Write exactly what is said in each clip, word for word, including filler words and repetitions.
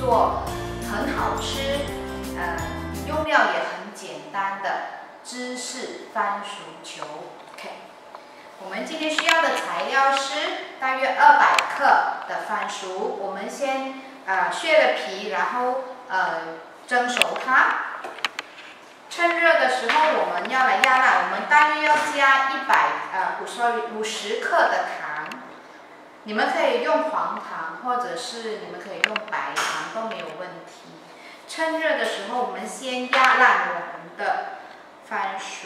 做很好吃，呃，用料也很简单的芝士番薯球。OK， 我们今天需要的材料是大约二百克的番薯，我们先呃削了皮，然后呃蒸熟它。趁热的时候，我们要来压辣，我们大约要加一百呃五 sorry 五十克的糖。你们可以用黄糖，或者是你们可以用白糖都没有问题。趁热的时候，我们先压烂我们的番薯。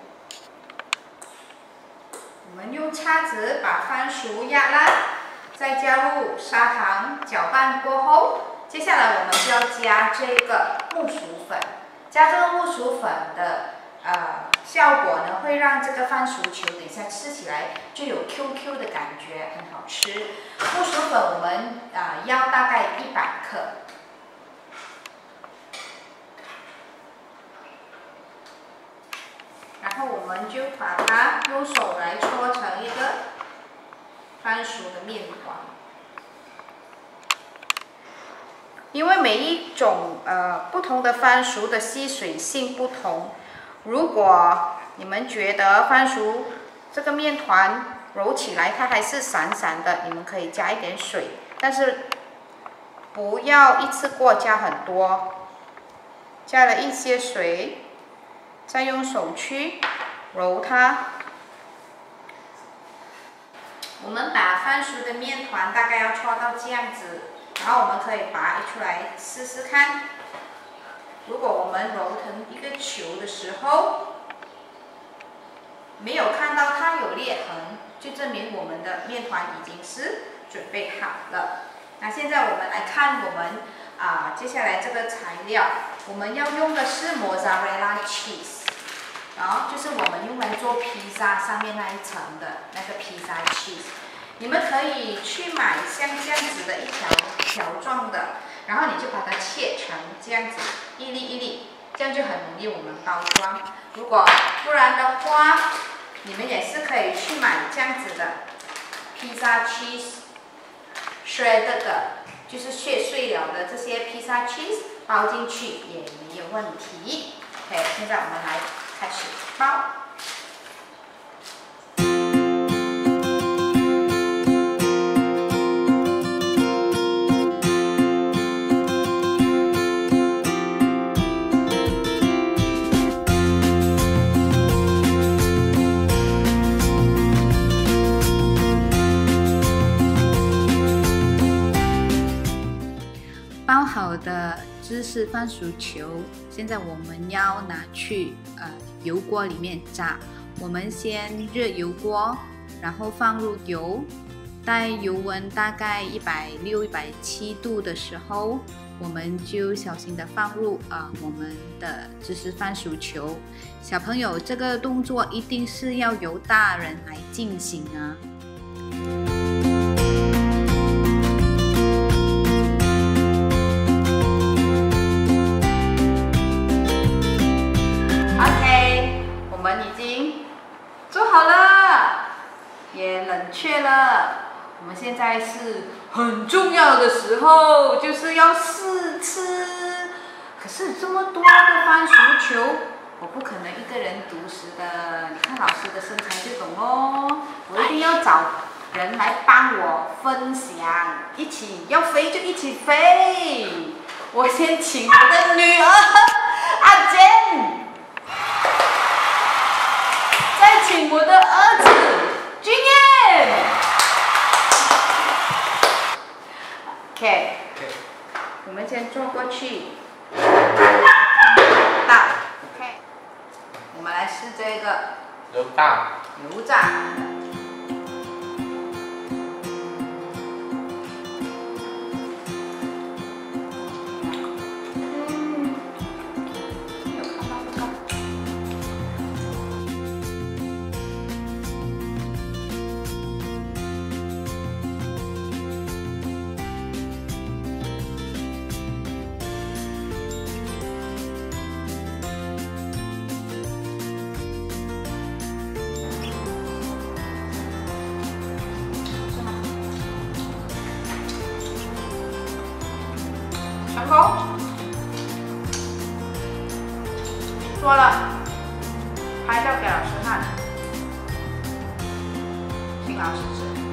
我们用叉子把番薯压烂，再加入砂糖，搅拌过后，接下来我们就要加这个木薯粉。加这个木薯粉的呃效果呢，会让这个番薯球等一下吃起来就有 Q Q 的感觉，很好吃。木薯粉我们啊、呃、要大概一百克。然后我们就把它用手来搓成一个番薯的面团。因为每一种呃不同的番薯的吸水性不同，如果你们觉得番薯这个面团揉起来它还是散散的，你们可以加一点水，但是不要一次过加很多。加了一些水，再用手去揉它。我们把番薯的面团大概要搓到这样子。然后我们可以拔出来试试看，如果我们揉成一个球的时候，没有看到它有裂痕，就证明我们的面团已经是准备好了。那现在我们来看我们啊、呃、接下来这个材料，我们要用的是 mozzarella cheese， 然后就是我们用来做披萨上面那一层的那个披萨 cheese。你们可以去买像这样子的一条条状的，然后你就把它切成这样子一粒一粒，这样就很容易我们包装。如果不然的话，你们也是可以去买这样子的披萨 cheese shredded 的，就是切碎了的这些披萨 cheese 包进去也没有问题。OK， 现在我们来开始包。包好的芝士番薯球，现在我们要拿去呃油锅里面炸。我们先热油锅，然后放入油，待油温大概一百六十、一百七十度的时候，我们就小心的放入啊、呃、我们的芝士番薯球。小朋友，这个动作一定是要由大人来进行啊。我们已经做好了，也冷却了。我们现在是很重要的时候，就是要试吃。可是这么多的番薯球，我不可能一个人独食的。你看老师的身材就懂咯。我一定要找人来帮我分享，一起要飞就一起飞。我先请我的女儿阿珍。再请我的儿子君彦 ，OK， 我们先坐过去，到 ，OK， 我们来试这个油炸， 油炸。 成功。做了，拍照给老师看，请老师指。